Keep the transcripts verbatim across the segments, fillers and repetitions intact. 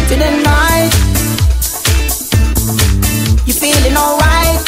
to the night. You feeling alright?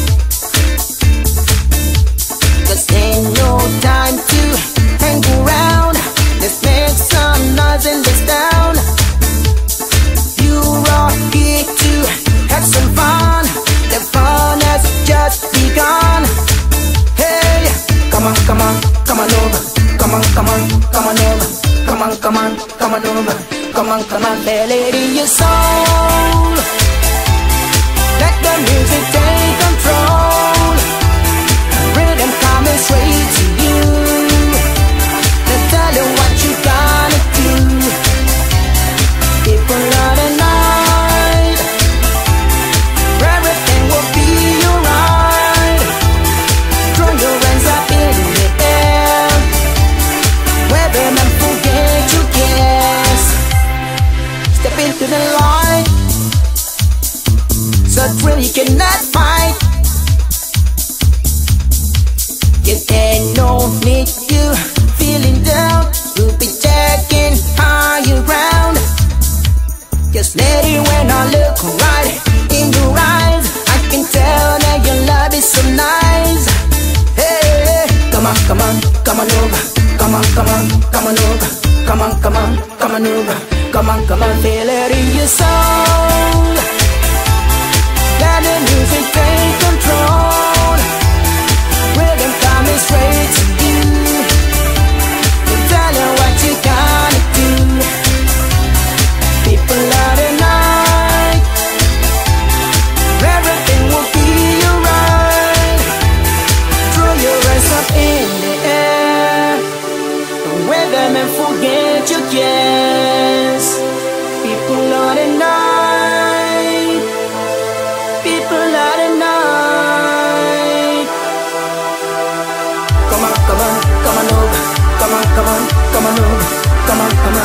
Cause ain't no time to hang around. Let's make some noise in this town. You are here to have some fun. The fun has just begun. Hey, come on, come on, come on over. Come on, come on, come on over. Come on, come on, come on over. Come on, come on, feel it in your soul. Let the music take control. Rhythm coming straight to you. Let's tell you what you gotta do. People of the night, everything will be alright. Throw your hands up in the air. Where them and forget your cares. Step into the light. So thrill you cannot fight. You ain't no need you feeling down. We'll be checking higher ground. Just let it when I look right in your eyes. I can tell that your love is so nice. Hey, come on, come on, come on over. Come on, come on, come on over. Come on, come on, come on over. Come on, come on, feel it in your soul. Let the music take control. Rhythm coming straight to you. You tell you what you gotta do. People of the night, everything will be alright. Throw your hands up in the air. Wear them and forget your cares. People of the night, people of the night. Come on, come on, come on over. Come on, come on, come on over. Come on, come on.